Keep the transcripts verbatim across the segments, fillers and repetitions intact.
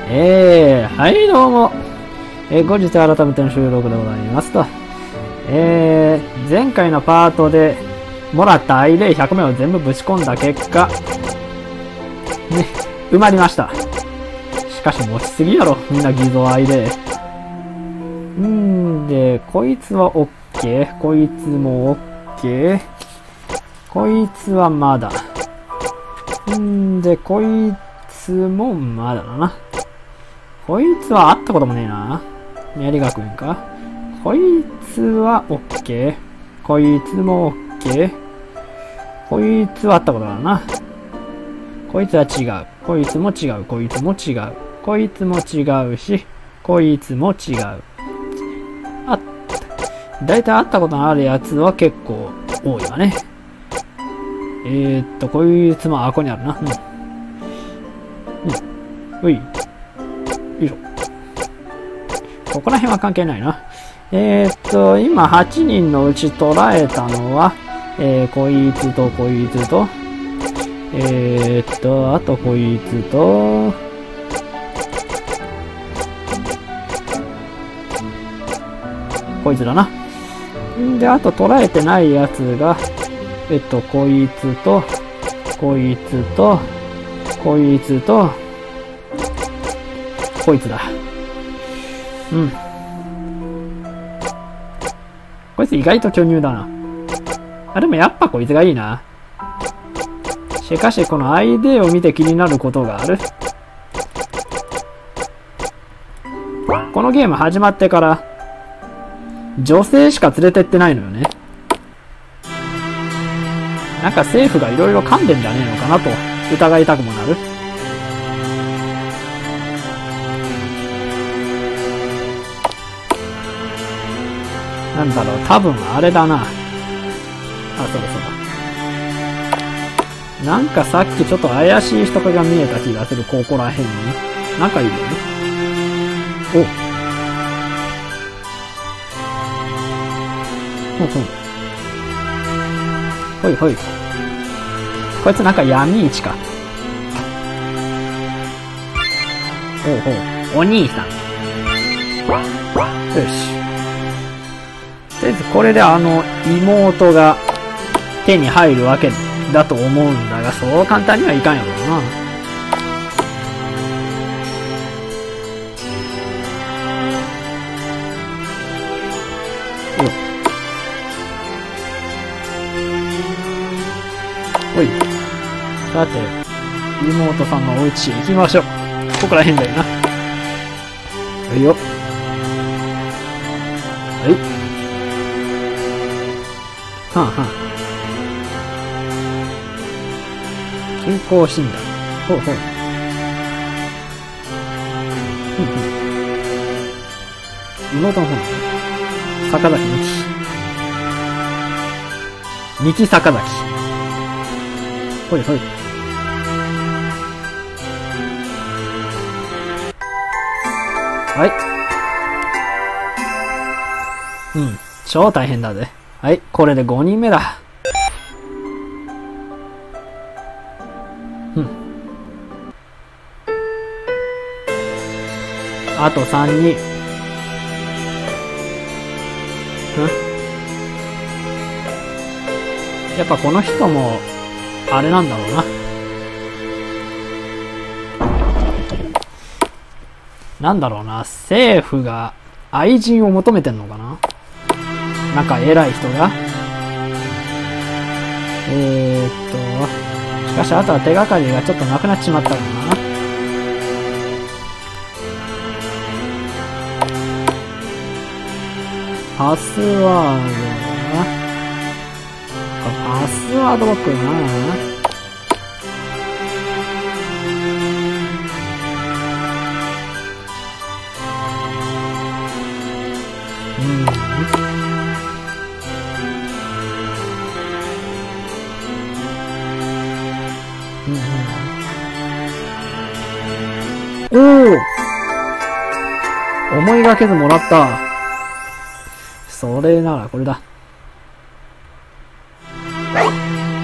えー、はいどうも。えー、後日改めての収録でございますと。えー、前回のパートでもらったアイレイひゃくめいを全部ぶち込んだ結果、ね、埋まりました。しかし持ちすぎやろ、みんな偽造アイレイ。んーで、こいつは OK。こいつも OK。こいつはまだ。んで、こいつもまだだな。こいつは会ったこともねえな。メリ学園か。こいつは OK。こいつも OK。こいつは会ったことあるな。こいつは違う。こいつも違う。こいつも違う。こいつも違うし、こいつも違う。あ、だいたい会ったことのあるやつは結構多いわね。えー、っと、こいつもあ、ここにあるな。うん。うん。うい。よいしょ。ここら辺は関係ないな。えー、っと、今はちにんのうち捉えたのは、えー、こいつとこいつと、えー、っと、あとこいつと、こいつだな。んで、あと捉えてないやつが、えっと、こいつと、こいつと、こいつと、こいつだ。うん。こいつ意外と巨乳だな。あ、でもやっぱこいつがいいな。しかしこのアイデアを見て気になることがある。このゲーム始まってから、女性しか連れてってないのよね。なんか政府がいろいろ噛んでんじゃねえのかなと疑いたくもなる。なんだろう、多分あれだな。あ、そうだそうだ。なんかさっきちょっと怪しい人が見えた気がする、ここら辺に。なんかいるよね。お。ほんほん。ほいほい。こいつなんか闇市か。ほうほう。お兄さん。よし。とりあえずこれであの妹が手に入るわけだと思うんだが、そう簡単にはいかんやろうな。よっ。ほい。さて、妹さんのお家へ行きましょう。ここら辺だよな。はいよ。はい。はんはん。健康診断。ほうほう。ふんふん。妹の方ね。坂崎美希。美希坂崎。ほいほい。はい。うん。超大変だぜ。はい。これでごにんめだ。うん。あとさんにん。うん。やっぱこの人も、あれなんだろうな。なんだろうな。政府が愛人を求めてんのかな。なんか偉い人が。えーっと、しかしあとは手がかりがちょっとなくなっちまったかな。パスワードが、パスワードロックな。うん。おお、思いがけずもらった。それならこれだ。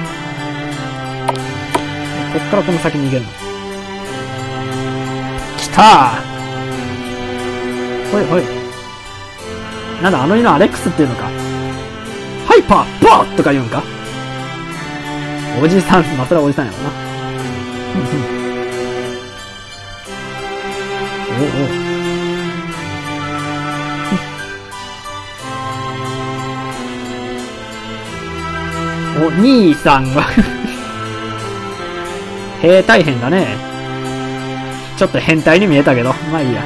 こっからこの先逃げるの。来た。 た。ほいほい。なんだ、あの犬アレックスっていうのか。ハイパーバーとか言うんか。おじさん、まあ、それはおじさんやろな。おお。お、兄さんがへえ、大変だね。ちょっと変態に見えたけど、まあいいや。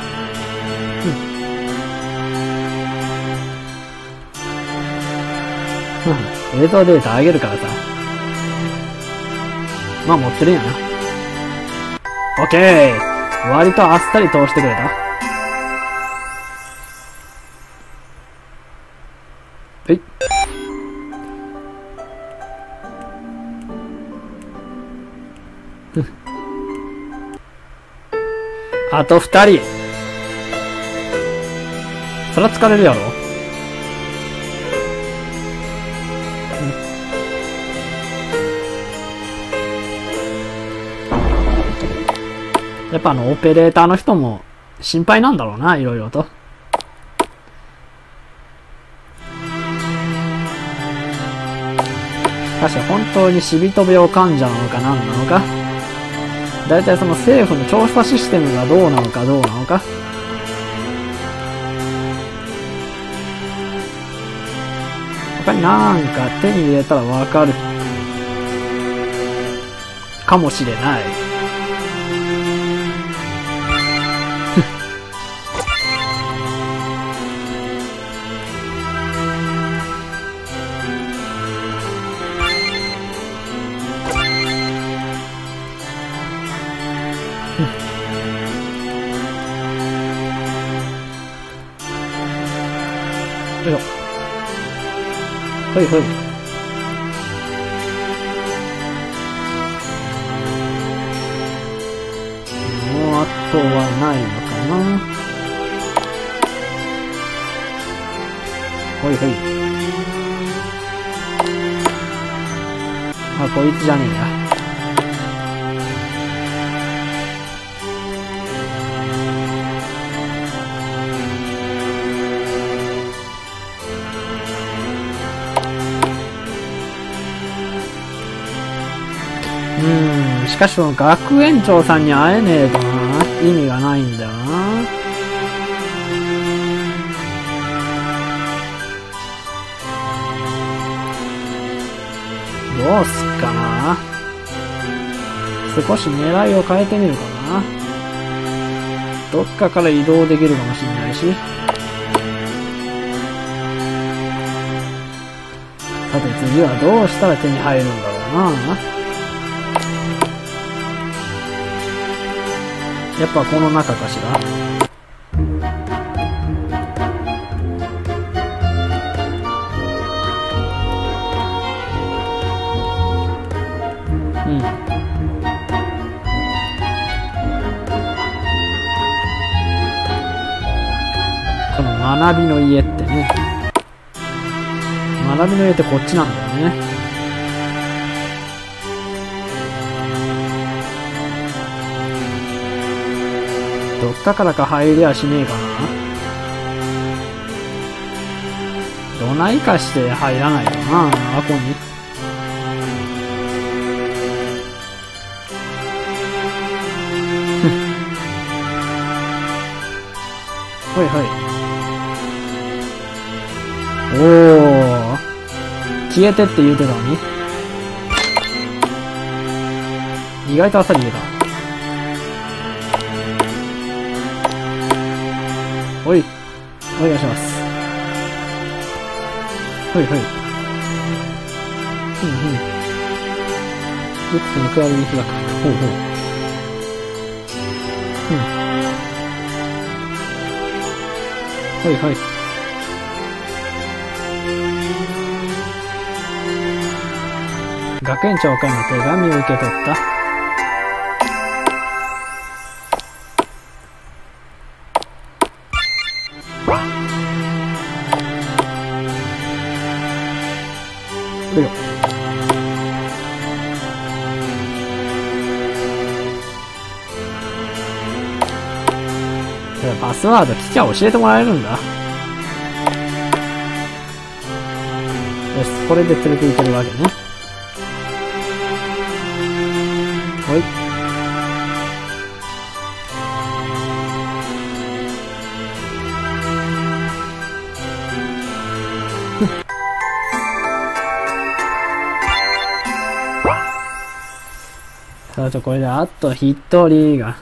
うん。映像データ上げるからさ。まあ持ってるんやな。オッケー。割とあっさり通してくれた。はい。あと二人。そら疲れるやろ。やっぱあのオペレーターの人も心配なんだろうな、いろいろと。しかし本当に死人病患者なのか何なのか。だいたいその政府の調査システムがどうなのかどうなのか。他になんか手に入れたらわかる。かもしれない。よいしょ。ほいほい。もうあとはないのかな。ほいほい。あ、こいつじゃねえや。うーん、しかしその学園長さんに会えねえとな、意味がないんだよな。どうすっかな。少し狙いを変えてみるかな。どっかから移動できるかもしれないし。さて次はどうしたら手に入るんだろうな。やっぱこの中かしら。うん。この学びの家ってね。学びの家ってこっちなんだよね。どっかからか入りゃしねえかな。どないかして入らないよな、あこに。ほいほい。おー。消えてって言うてたのに。意外とあっさり言えた。おい、お願いします。ほいほい。うんうん。打つとに比べに開く。ほうほう。うん。ほいほい。学園長からの手紙を受け取った。よいよ。 パスワード聞きゃ教えてもらえるんだ。よし、これで連れて行けるわけね。ほい。さあ、ちょ、これであと一人が。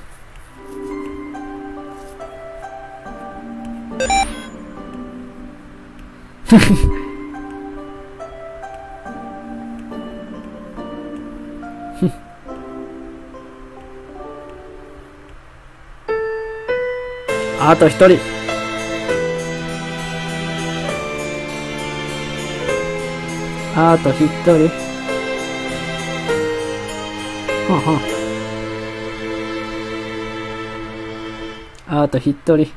あと一人。あと一人。はんはん。あと一人。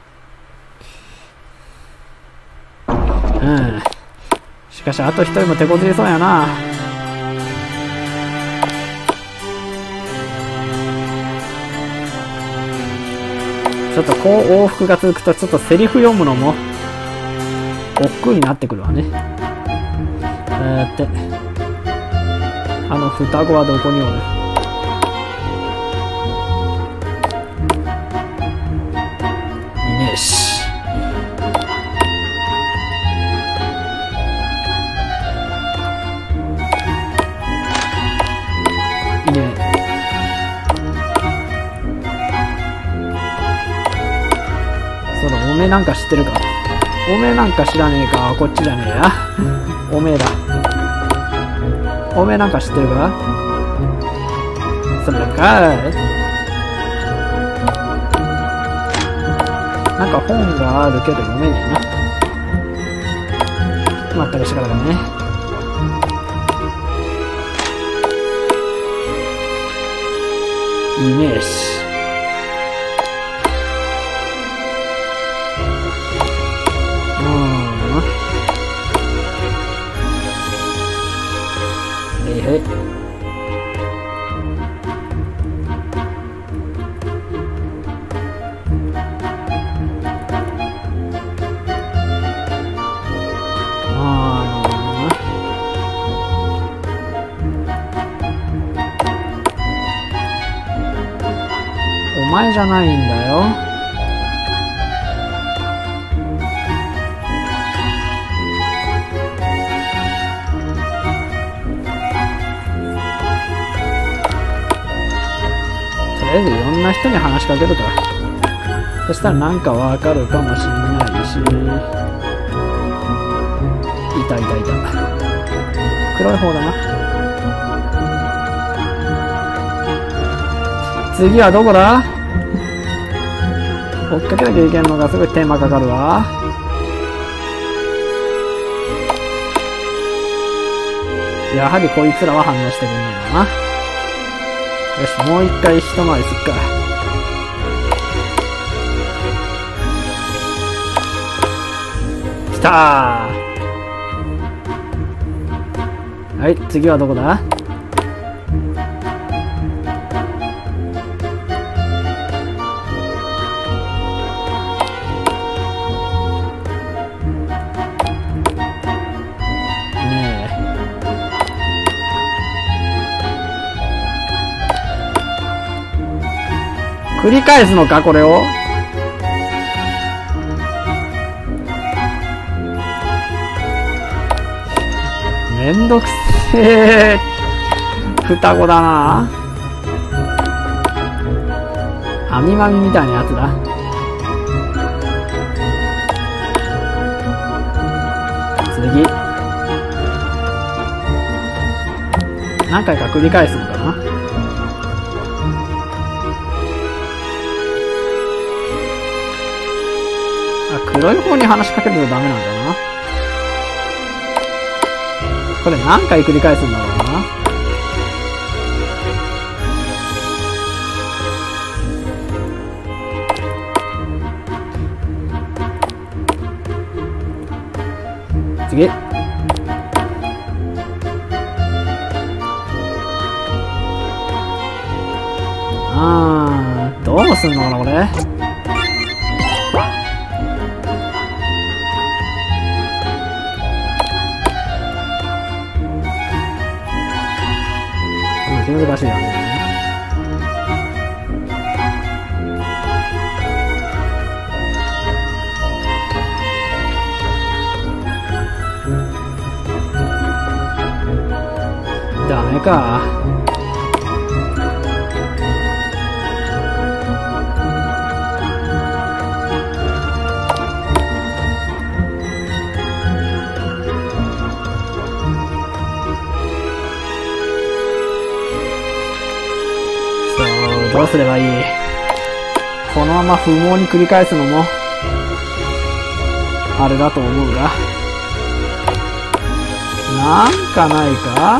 うん。しかし、あと一人も手こずりそうやな。ちょっとこう往復が続くと、ちょっとセリフ読むのも、億劫になってくるわね。えーって。あの双子はどこにおる？いねえし。いねえ。そうだ、おめえなんか知ってるか？おめえなんか知らねえか？こっちじゃねえや。おめえだ。おめえなんか知ってるか？それかい。なんか本があるけど読めねえな。まったくしからだね。いねえし。へい。あー、お前じゃないんだよ。とりあえずいろんな人に話しかけるから。そしたらなんかわかるかもしんないし。いたいたいた。黒い方だな。次はどこだ？追っかけなきゃいけんのがすごい手間かかるわ。やはりこいつらは反応してくんねえな。よし、もう一回一回りすっか。来たー。はい、次はどこだ？ねえ。繰り返すのか、これを。めんどくせえ。双子だな。網まみみたいなやつだ。次。何回か繰り返すのかな。黒い方に話しかけるとダメなんだな。これ何回繰り返すんだろうな。次。あー、どうすんのかなこれ。 難しいよね。ダメか。どうすればいい？このまま不毛に繰り返すのもあれだと思うが、なんかないか？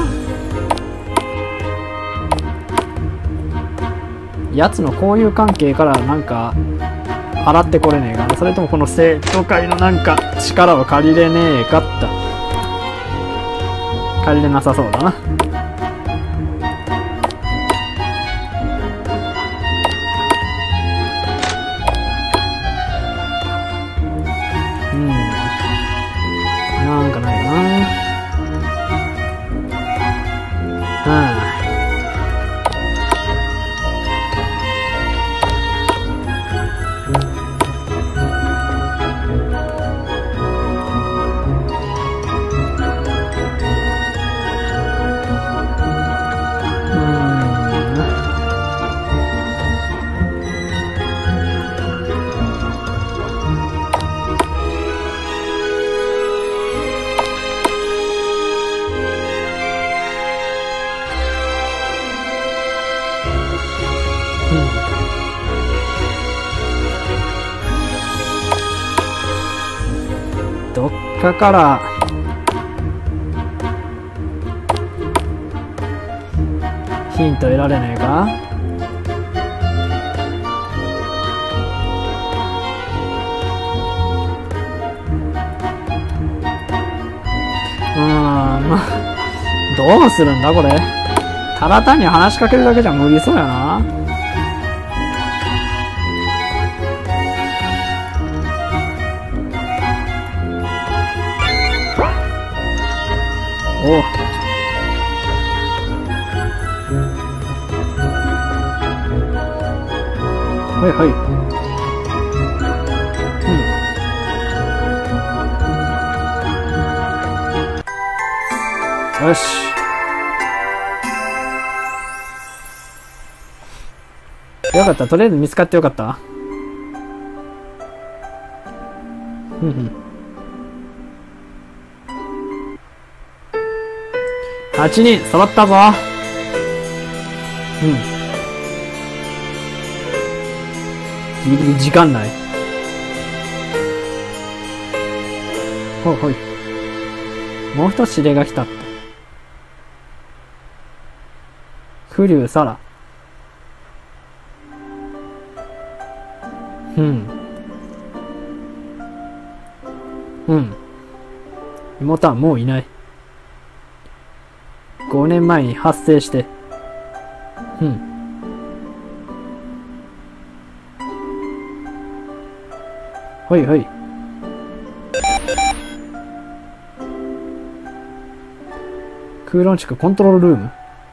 やつの交友関係からなんか払ってこれねえかな。それともこの生徒会のなんか力を借りれねえかった。借りれなさそうだな。なんかないかな。はあ。どっかからヒント得られねえか？うーん、どうするんだこれ。ただ単に話しかけるだけじゃ無理そうやな。おう。はいはい。うん。よし。よかった。とりあえず見つかってよかった。うんうん。はちにん揃ったぞ。うん。ギリギリ時間内。ほいほい。もう一つ指令が来たって。クリュウサラ。うん。うん。妹はもういない。ごねんまえに発生して。うん。ほいほい。空論地区コントロールルーム。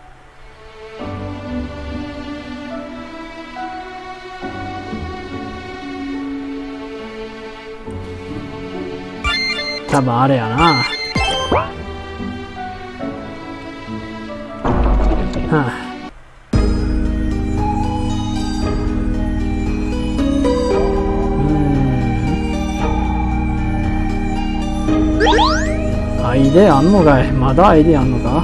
多分あれやな。はあ。アイデアあんのかい。まだアイデアあんのか。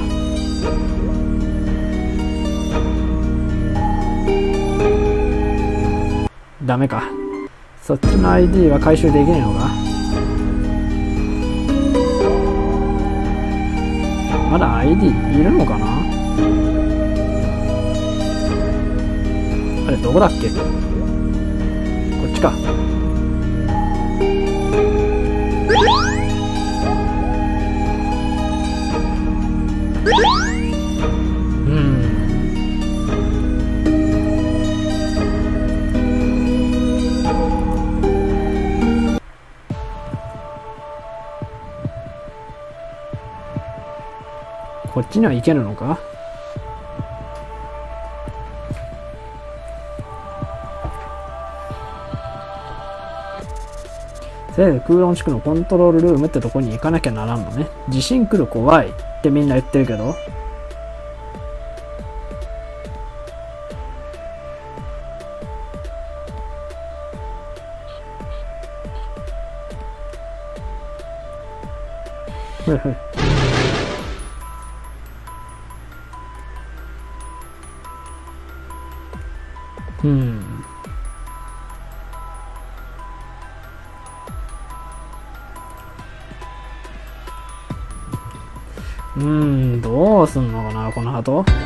ダメか。そっちの アイディー は回収できないのか。まだ アイディー いるのかな。あれどこだっけ。こっちか。うん。こっちには行けるのか。 せいぜい空論地区のコントロールルームってとこに行かなきゃならんのね。地震来る怖いってみんな言ってるけど。ふふ。うん。うーん、どうすんのかな、この鳩。ちょっ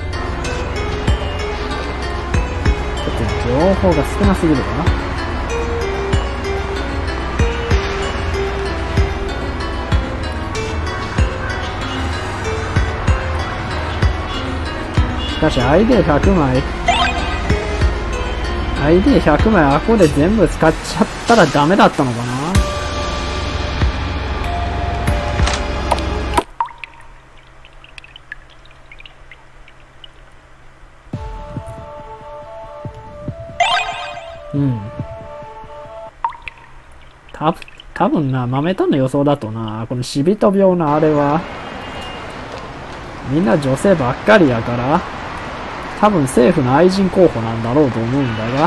と情報が少なすぎるかな。しかし アイディーひゃく 枚 アイディーひゃく 枚あこで全部使っちゃったらダメだったのかな。うん。た、多分な、豆炭の予想だとな、この死人病のあれは、みんな女性ばっかりやから、多分政府の愛人候補なんだろうと思うんだが、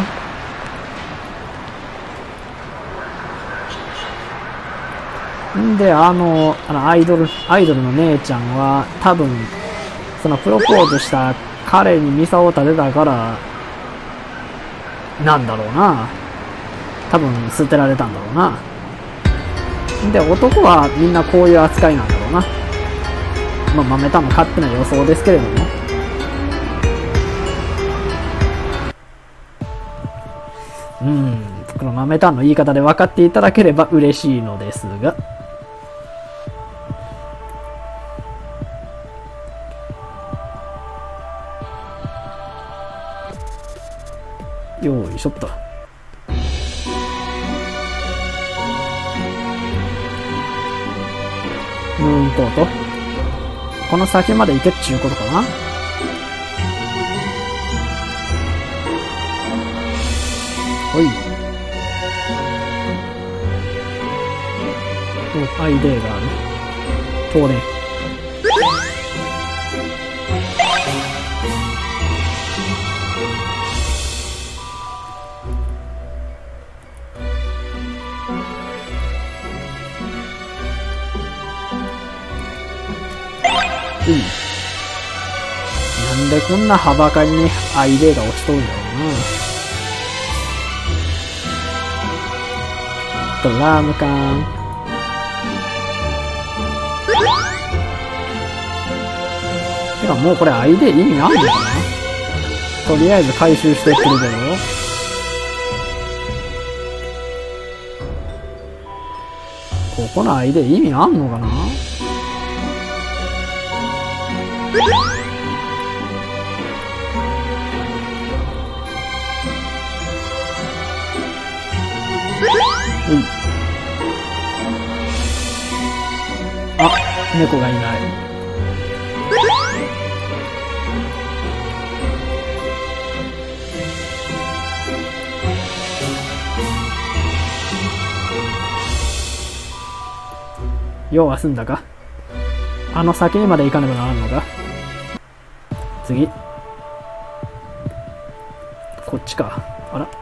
んで、あの、あの、アイドル、アイドルの姉ちゃんは、多分、そのプロポーズした彼にミサを立てたから、なんだろうな。多分捨てられたんだろうな。で、男はみんなこういう扱いなんだろうな。まあ、豆炭の勝手な予想ですけれども。うん。この豆炭の言い方で分かっていただければ嬉しいのですが。よいしょっと。ムーンコート。この先まで行けっちゅうことかな。ほい。お、アイデーがある。通れ。うん。なんでこんなはばかりにアイデーが落ちとるんだろうな。ドラム缶。てかもうこれアイデー意味あんのかな。とりあえず回収してってるけど。ここのアイデー意味あんのかな。うん。あ、猫がいない。用は済んだか。あの先にまで行かねばならんのか。次。こっちか。あら。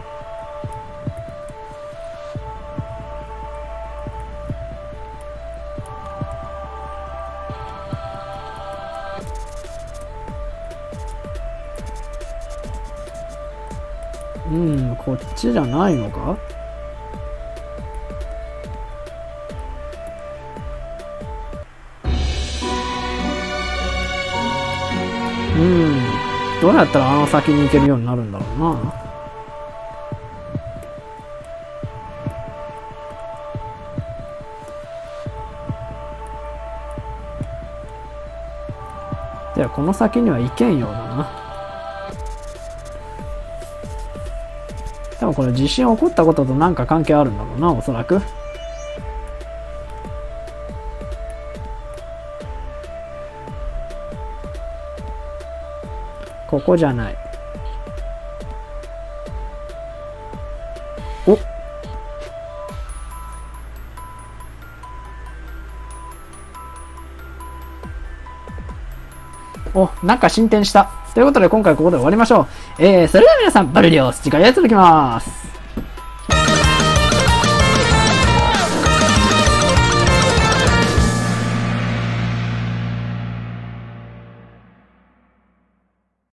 うん、こっちじゃないのか。うん、どうやったらあの先に行けるようになるんだろうな。ではこの先には行けんようだな。多分これ地震起こったことと何か関係あるんだろうな、おそらく。ここじゃない。お、 お、なんか進展した。ということで今回ここで終わりましょう。えー、それでは皆さん、バルディオス、次回へ続きます。